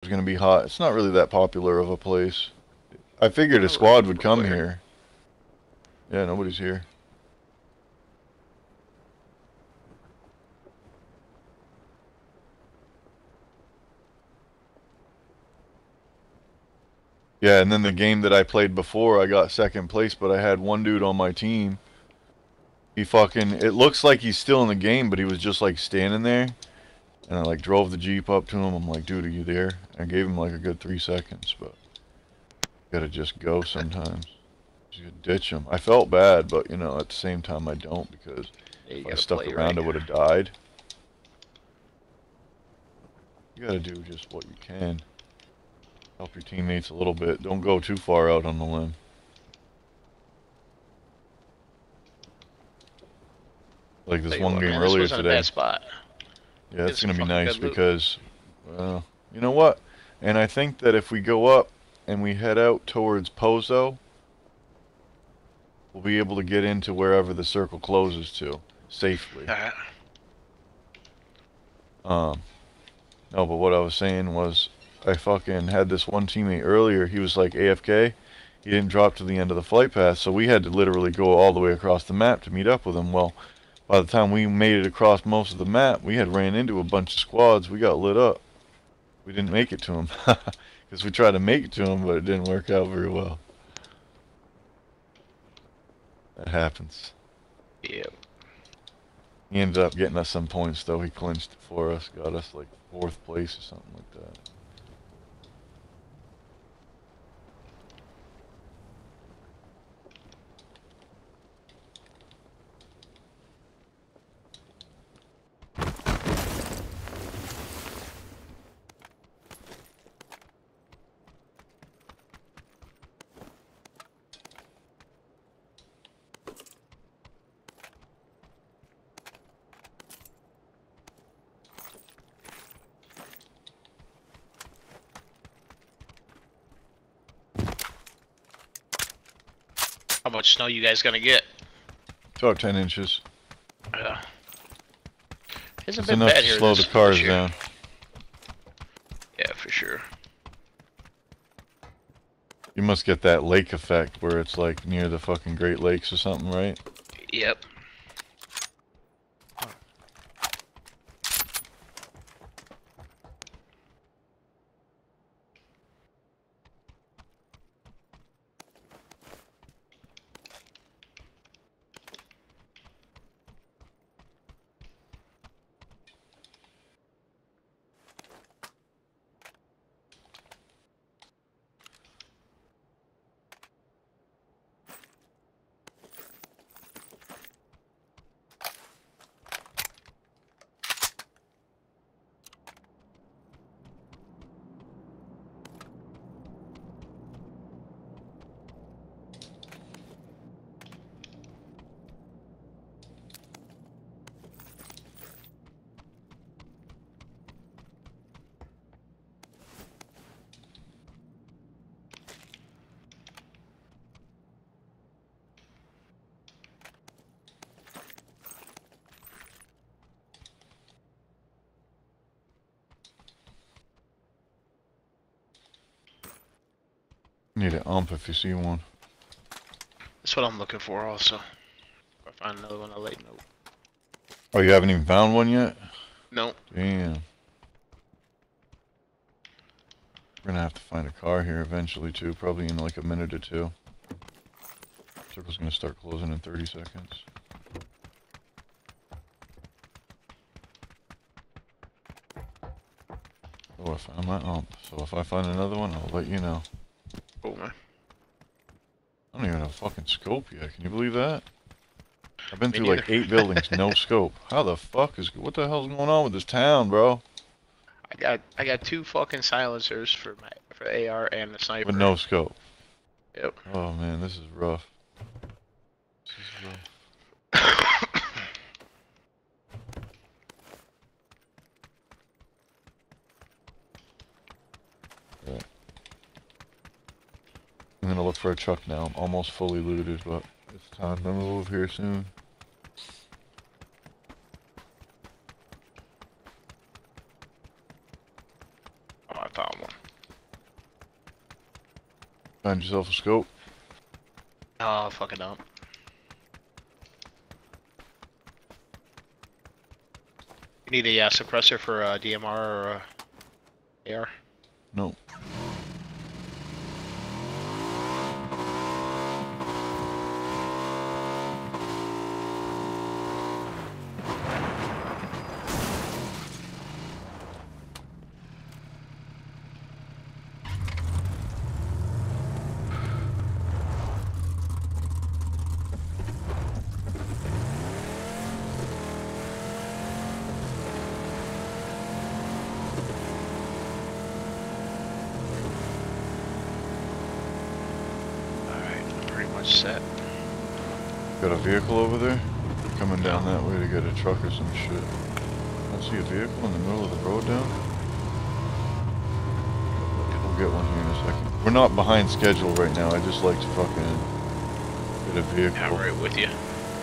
going to be hot. It's not really that popular of a place. I figured a Not squad really would come prepared. here. Yeah, nobody's here. Yeah, and then the game that I played before, I got second place, but I had one dude on my team. He fucking, it looks like he's still in the game, but he was just like standing there. And I like drove the Jeep up to him. I'm like, dude, are you there? I gave him like a good 3 seconds, but you gotta just go sometimes. You could ditch him. I felt bad, but you know, at the same time I don't, because Yeah, you if I gotta stuck play around right. I would have died. You gotta do just what you can. Help your teammates a little bit. Don't go too far out on the limb. Like Tell this you one what, game man, this earlier wasn't a bad today. spot. Yeah, Get it's some gonna be fucking nice good loot. because, well, you know what? And I think that if we go up and we head out towards Pozo, we'll be able to get into wherever the circle closes to safely. Alright. No, but what I was saying was, I fucking had this one teammate earlier. He was like AFK. He didn't drop to the end of the flight path, so we had to literally go all the way across the map to meet up with him. Well, by the time we made it across most of the map, we had ran into a bunch of squads. We got lit up. We didn't make it to him. Because we tried to make it to him, but it didn't work out very well. That happens. Yep. He ended up getting us some points, though. He clinched it for us. Got us, like, 4th place or something like that. How much snow you guys gonna get? About 10 inches. Yeah. Hasn't It's been enough bad to here slow this the cars year. down. Yeah, for sure. You must get that lake effect where it's like near the fucking Great Lakes or something, right? Yep. Need an ump if you see one. That's what I'm looking for also. If I find another one, I'll let you know. Oh, you haven't even found one yet? Nope. Damn. We're gonna have to find a car here eventually too, probably in like a minute or two. Circle's gonna start closing in 30 seconds. Oh, I found my ump. So if I find another one, I'll let you know. Cool, man. I don't even have a fucking scope yet. Can you believe that? I've been Me through neither. like 8 buildings, no scope. How the fuck is... What the hell's going on with this town, bro? I got 2 fucking silencers for AR and the sniper. With no scope. Yep. Oh man, this is rough. This is rough. Right. I'm gonna look for a truck now. I'm almost fully looted, but it's time to move here soon. Oh, I found one. Find yourself a scope. Oh, fucking don't. You need a suppressor for DMR or AR? No. Set. Got a vehicle over there? Coming down that way to get a truck or some shit. I see a vehicle in the middle of the road down. We'll get one here in a second. We're not behind schedule right now. I just like to fucking get a vehicle. Yeah, I'm right with you.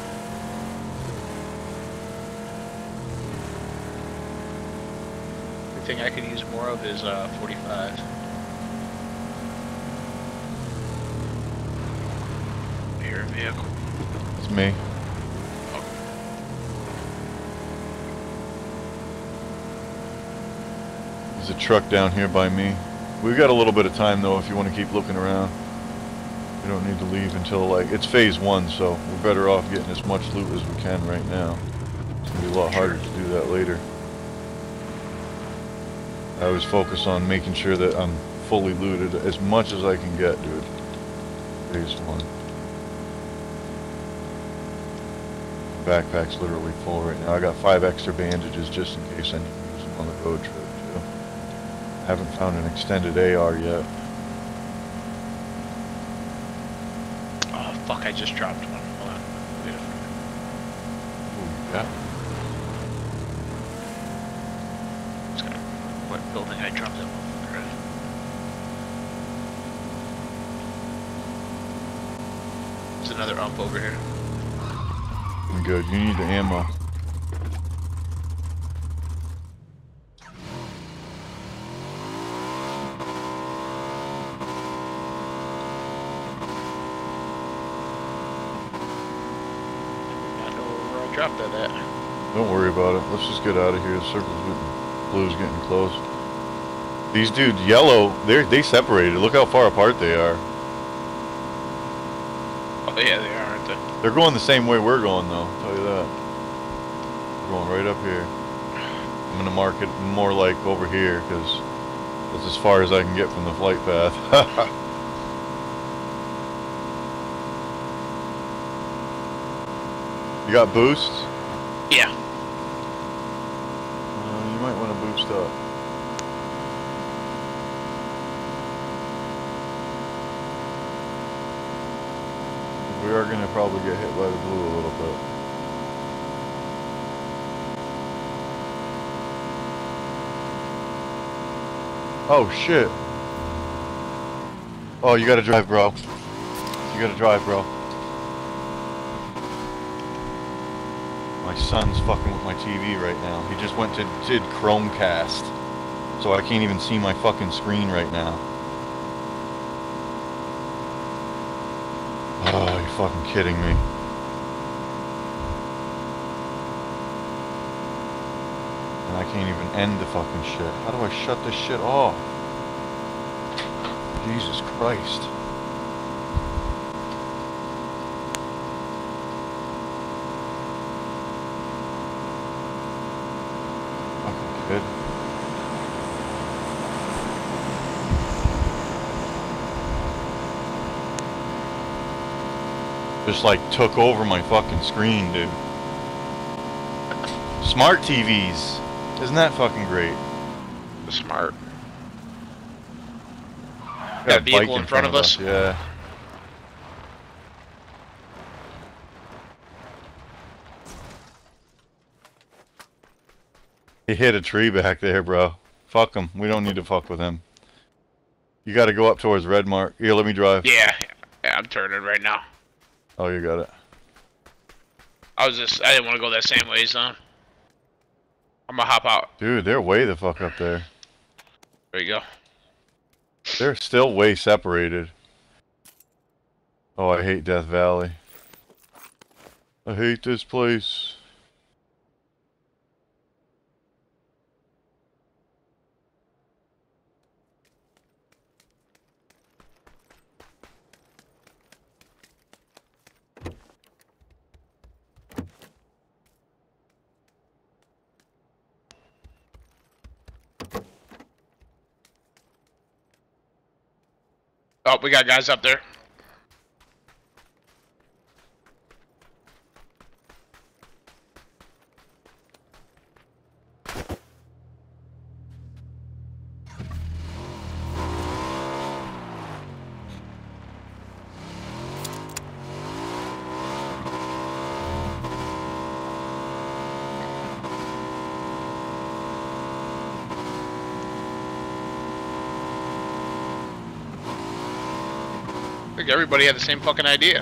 The thing I could use more of is 45. Vehicle. It's me. Oh. There's a truck down here by me. We've got a little bit of time though if you want to keep looking around. We don't need to leave until like, it's phase 1, so we're better off getting as much loot as we can right now. It's going to be a lot harder to do that later. I always focus on making sure that I'm fully looted as much as I can get, dude. Phase 1. Backpack's literally full right now. I got 5 extra bandages just in case I need to use them on the road trip too. I haven't found an extended AR yet. Oh fuck, I just dropped one. Hold on. Wait a Ooh, yeah. It's got what building I dropped that one. There's another ump over here. Good, you need the ammo. I know where I dropped that at. Don't worry about it. Let's just get out of here. The circle's getting, blue's getting close. These dudes, yellow, they separated. Look how far apart they are. Oh yeah, they are, aren't they? They're going the same way we're going though, I'll tell you that. We're going right up here. I'm gonna mark it more like over here, because that's as far as I can get from the flight path. You got boosts? Yeah. You might want to boost up. We are going to probably get hit by the blue a little bit. Oh shit. Oh, you gotta drive, bro. You gotta drive, bro. My son's fucking with my TV right now. He just did Chromecast. So I can't even see my fucking screen right now. Oh, you're fucking kidding me. And I can't even end the fucking shit. How do I shut this shit off? Jesus Christ. Fucking kid. Just like took over my fucking screen, dude. Smart TVs. Isn't that fucking great? Smart. Got a vehicle in front of us. Yeah. He hit a tree back there, bro. Fuck him. We don't need to fuck with him. You gotta go up towards Red Mark. Here, let me drive. Yeah, I'm turning right now. Oh, you got it. I didn't want to go that same way, son. I'm gonna hop out. Dude, they're way the fuck up there. There you go. They're still way separated. Oh, I hate Death Valley. I hate this place. Oh, we got guys up there. I think everybody had the same fucking idea.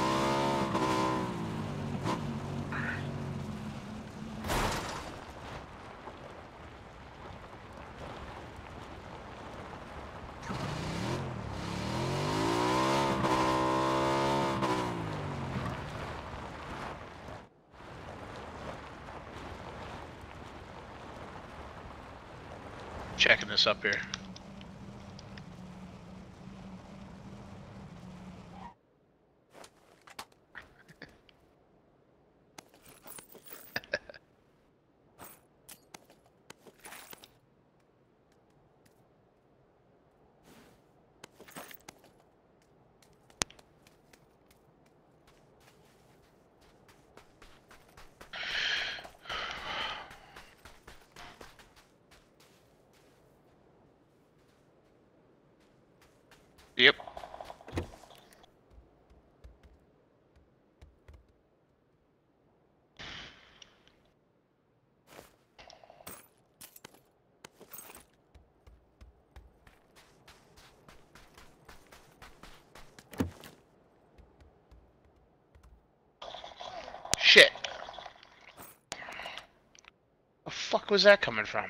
Checking this up here. Yep. Shit. The fuck was that coming from?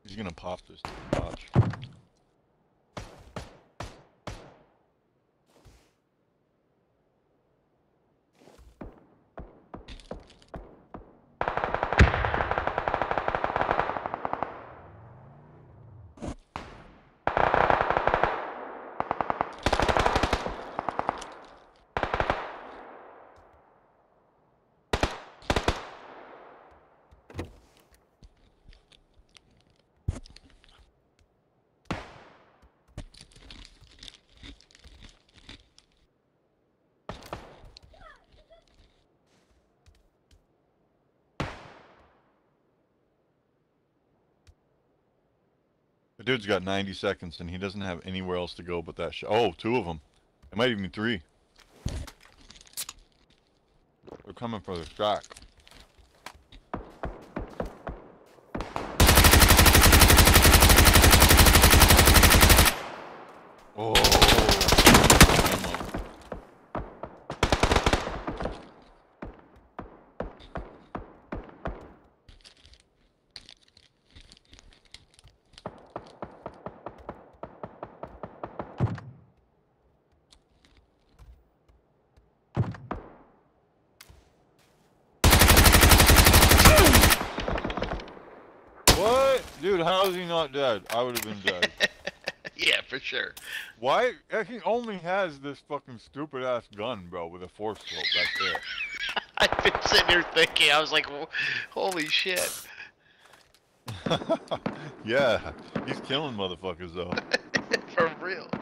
He's gonna pop this. Watch. The dude's got 90 seconds and he doesn't have anywhere else to go but that shot. Oh, two of them. It might even be three. They're coming for the shack. Oh. What? Dude, how is he not dead? I would have been dead. Yeah, for sure. Why? He only has this fucking stupid ass gun, bro, with a force scope back there. I've been sitting here thinking, I was like, holy shit. Yeah, he's killing motherfuckers though. For real.